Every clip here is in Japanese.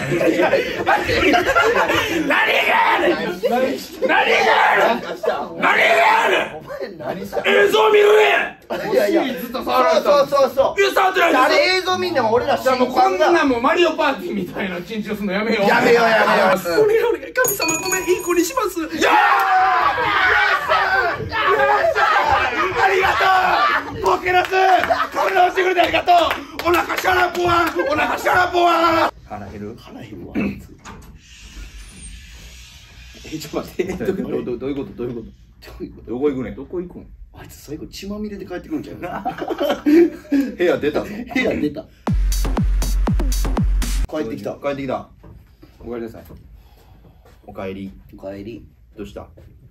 映像見るね。 いやいや、 ずっと触られた。 そう触ってない。 あれ映像見んでも俺らじゃあもうこんなもうマリオパーティーみたいな緊張するのやめよう。 やめよう。 お願い神様ごめん、いい子にします。やありがとう。ボケナスこれ直してくれてありがとう。お腹シャラポワン、お腹シャラポワン。 腹減るわ。 ちょっと待って、どういうことどういうことどこ行くねん。どこ行くん。 あいつ最後血まみれで帰ってくるんちゃう。 部屋出たぞ。 部屋出た。帰ってきた。 帰ってきた。おかえりなさい。おかえり。 おかえり。 どうした。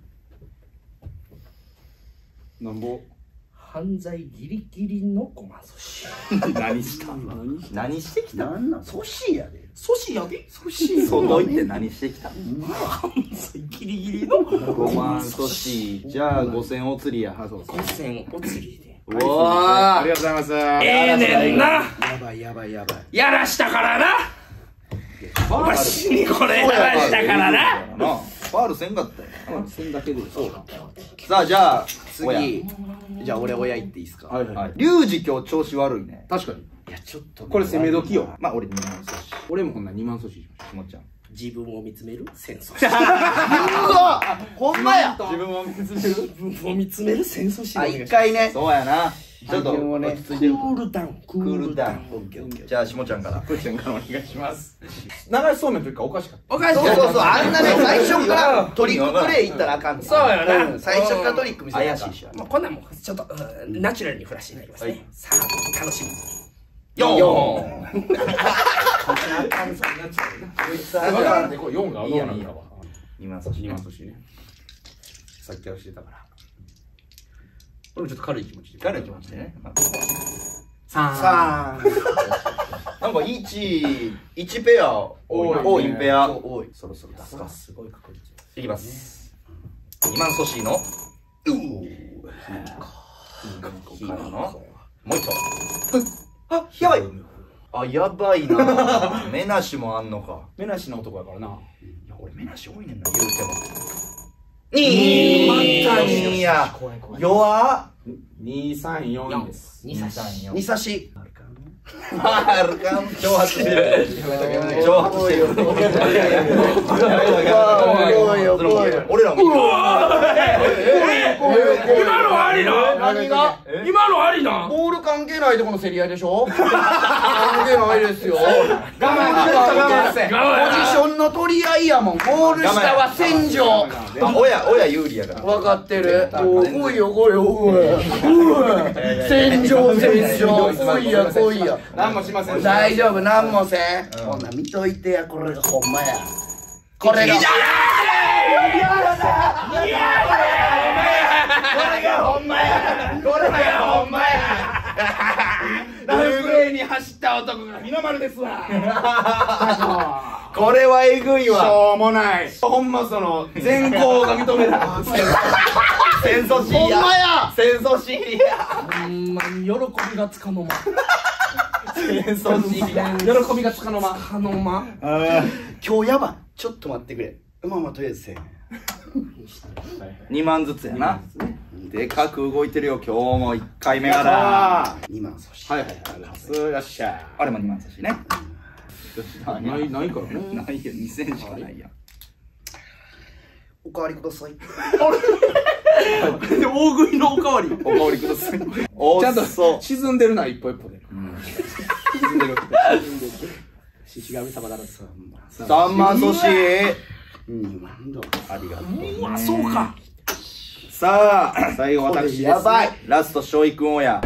なんぼ。 犯罪ギリギリのごま寿司。 何した。何してきた。 なんなん、寿司やで。 寿司やで。 寿司。 外行って何してきた。 犯罪ギリギリの 5万寿司。じゃあ5000お釣りや。 5000お釣りで。 うわありがとうございます。 ええねんな。 やばい。 やらしたからな。わしにこれやらしたからな。 ファールせんかったよ。 せんだけで。 さあじゃあ次。じゃあ俺親言っていいですか。 はい。リュウジ今日調子悪いね。 確かに。 いやちょっとこれ攻め時よ。 まあ俺2万寿司。 俺もこんな2万寿司しまししもちゃん。 自分を見つめる戦争。 うわほんまや。 自分を見つめる。 自分を見つめる戦争し。 あ、一回ね。 そうやな。ちょっとね、 クールダウン。 クールダウン。じゃあしもちゃんから。クーちゃんからお願いします。流しそうめんというかおかしかった。おかしかった。 そうあんなね、最初からトリックプレイいったらあかんねん。 そうよな。 最初からトリック見せ怪しいし。 もうこんなんもうちょっとナチュラルにフラッシュになりますね。さあ楽しみ。 4。 4がいいやんかわ。2万寿司。2万寿司ね。さっきからしてたから。 俺もちょっと軽い気持ちで。 軽い気持ちでね。 さあ。 なんか1ペア多いペア。多い。そろそろ出すか。 すごい確率。 いきます。2万寿司の。もう一個。あ、やばい。あ、やばいな。目なしもあんのか。 目なしの男やからな。 いや、俺目なし多いねんな、言うても。 また 2や。弱っ。 234です。 2差し。 あるかん。挑発してる。挑発してる。俺らも今のありな。 何が？ 今のありな。 ボール関係ないとこの競り合いでしょ。関係ないですよ。 我慢せ。 ポジションの取り合いやもん。ゴール下は戦場。 親有利やから。 分かってる。おいよこれおい。戦場。来いや。 何もしません。 大丈夫、なんもせん。こんなん見といてや、これがほんまや。これが。これがほんまや。 ラフプレーに走った男が日の丸ですわ。 これはえぐいしわ。 ょうもない。ほんまその全校が認めた。 戦争シーンや。戦争シーンや。 ほんまに喜びがつかの間。 戦争シーンや。 喜びがつかの間。つかの間。 今日やばい。ちょっと待ってくれ。まあとりあえずせん。 2万ずつやな。でかく動いてるよ、今日も1回目から。 2万寿司。 はい。よっしゃ。 あれも2万寿司ね。 ないからね。 ないよ、2000しかないや。 おかわりください。 大食いのおかわり。 おかわりください。おちゃんとそう。 沈んでるな、一歩一歩で。 沈んでる。 獅子神様だろ。 3万寿司。 2万だ。 ありがとう。 うわ、そうか。 さあ、最後私です。 やばい。 ラスト、翔井くん親。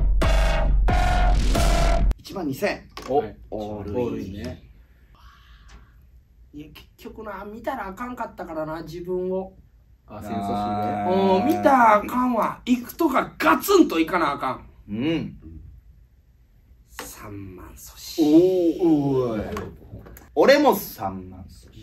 1万2000。 オールインね。いや、結局な、見たらあかんかったからな、自分を。 あ、戦争見たらあかんわ。行くとかガツンと行かなあかん。 うん。 3万寿司。 おお。 俺も3万寿司。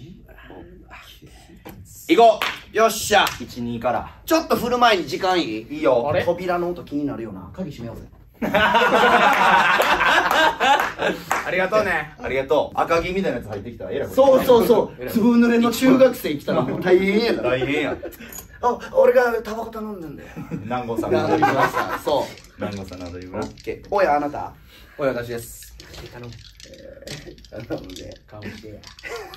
行こよっしゃ。 う。1、2から。 ちょっと振る前に時間いい？ いいよ。 あれ扉の音気になるよな。鍵閉めようぜ。 ありがとうね。 ありがとう。赤木みたいなやつ入ってきたらえらいそうそうそう。粒濡れの中学生来たらもう大変やから。 大変や。 あ、俺がタバコ頼んでんだよ。 南郷さんなりました。そう。 南郷さんのアドリブな。 おや、あなた。 おい、私です。 頼む。頼むね。 顔してや。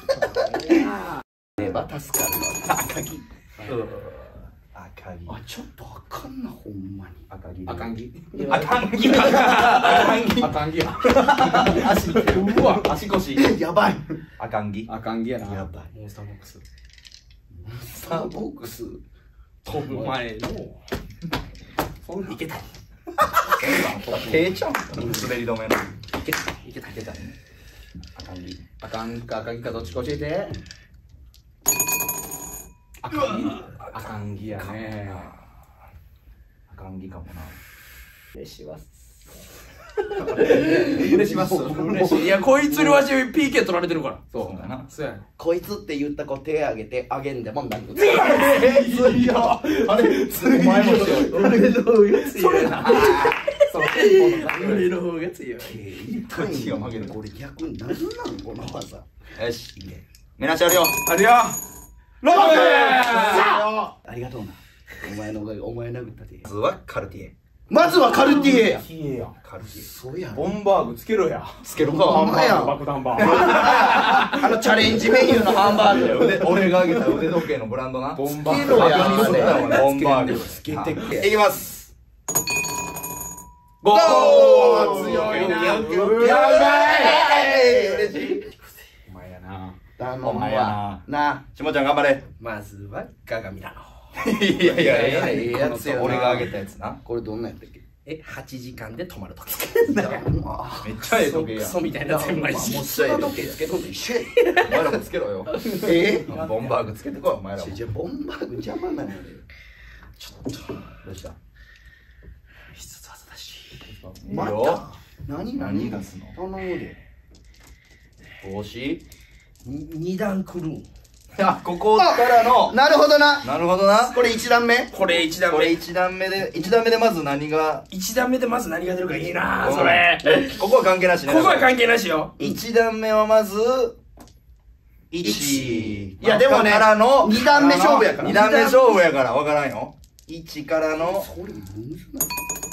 ねば助かるの。赤木。 赤木。 あ、ちょっとあかんな、ほんまに。 赤木。 あかんぎ。 赤木。赤木。 あかんぎや。 足。うわ。足腰。 やばい。 赤木。 あかんぎやな。 やばい。 モンスターボックス。 スターボックス。 飛ぶ前の。そんなんいけた。 手ちゃん。滑り止めの。 いけた。いけた。いけた。 赤木。 あかんか赤木かどっちか教えて。あかんぎ。あかんぎやね。 赤木かもな。 嬉しいわ。 嬉します。嬉しい。いや、こいつにわし PK 取られてるから。 そうだな。 そうやね。 こいつって言った子手挙げてあげんでもなんか。 ついよ。あれ、ついよ。お前もしよ。 俺の方が強いな。 そう。 俺の方が強い。 こっちが負ける。 これ逆に何なんこの技。 よし。目なしあるよ。 あるよ。ローありがとうな。お前のおかげ、お前殴ったで。 まずはカルティエ。 まずはカルティエや。 キエや。 カルティエ。 そうや。 ボンバーグつけろや。 つけろほんか。 まや。 爆弾バー。 チャレンジメニューのハンバーグ。 俺があげた腕時計のブランドな。 ボンバーつけろや。 ボンバーグ。 つけてけ。 いきます。 ゴー強いな。 やばい。嬉しい。 お前やな。 頼むお前やわ。 な。 な。 しもちゃん頑張れ。 まずは鏡なの。 いやいやいやええやつやな。 俺があげたやつな。 これどんなんやったっけ 8時間で止まるとき。 めっちゃええ時計や。 クソみたいな狭いし。 もう砂時計つけとんの一緒やで。 お前らもつけろよ。ボンバーグつけてこい、お前らも。 じゃボンバーグ邪魔なんやで。 どうした？ 必殺技だし。 いいよ。 何何出すの？ 頼むで。 帽子？ 二段くるん。 あ、ここからの。 なるほどな。 なるほどな。 これ一段目。 これ1段これ目。 1段目でまず何が。 1段目でまず何が出るかいいなうんそれ。 ここは関係なしね。 ここは関係なしよ。 1段目はまず1。 いやでもねからの二段目勝負やから 2段目勝負やから分からんよ。1からの。 それむずない。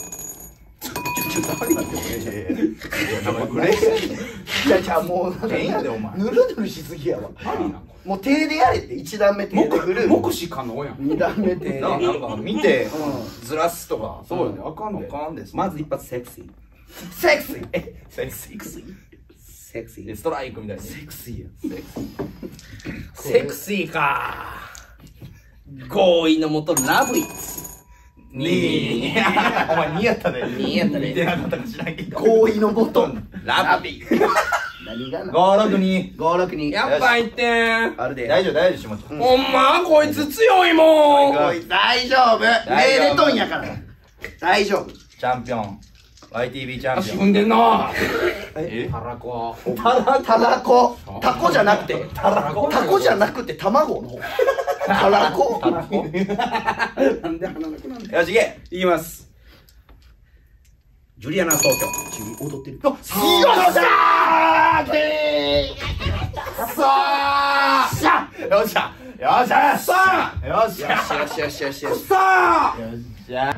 これじゃもうなんか変やでお前。 ぬるぬるしすぎやわ。もう手でやれって一段目手で振る。 目視可能やん。 二段目手で。 なんか見てずらすとか。 そうよね。あかんのあかんです。 まず一発セクシー。 セクシー。 セクシー。 セクシストライクみたいな。 セクシーや。 セクシーか。合意のもとラブイッツ。 お前2やったで。 2やったで見てなかったか知らんけど。 合意のボトン。 ラブイッツ。 何がな。 562。 562。 やっぱ1点。 あるで。 大丈夫大丈夫しもちゃん。 ほんまこいつ強いもん。 大丈夫。命令とんやから。大丈夫。 チャンピオン。YTV チャンピオン。 足踏んでんな。 えたらこ。 たらこ。タコじゃなくて。 たらこ。 タコじゃなくて卵の方。たらこ。 たらこ。 なんで鼻なくなんだよ。 よし、いけ。 いきます。ジュリアナ東京。 踊ってる。 よっしゃーでーさあよっしゃよっしゃさあよっしゃよしよしよしよし。 さあよっしゃ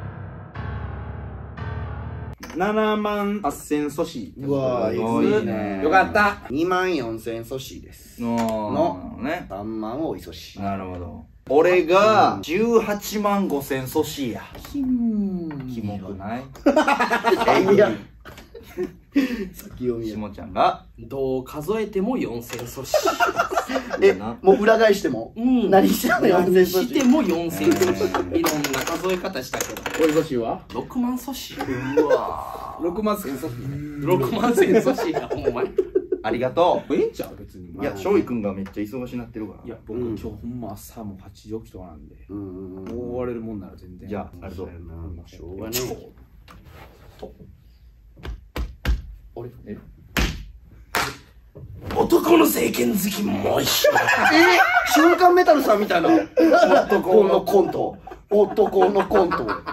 7万8000阻止。 うわー、 すごいねよかった。 24000阻止です。 のね。 3万多い阻止。 なるほど。俺が18万5000阻止や。キモくないいや。先読みや。 しもちゃんがどう数えても4000阻止。 もう裏返しても何しても4000阻止。 しても4000阻止。いろんな数え方したけど。これ阻止は6万阻止。 うわ 6万1000阻止。6万1000阻止や、お前。 ありがとええんちゃう別に。 う。いや、勝利くんがめっちゃ忙しになってるから。 いや、僕今日ほんま朝も8時起きとかなんで、もう終われるもんなら全然。 じゃあ、ありがとう。 しょうがね男の政権好きも一緒。 瞬間メタルさんみたいな男のコント。男のコント。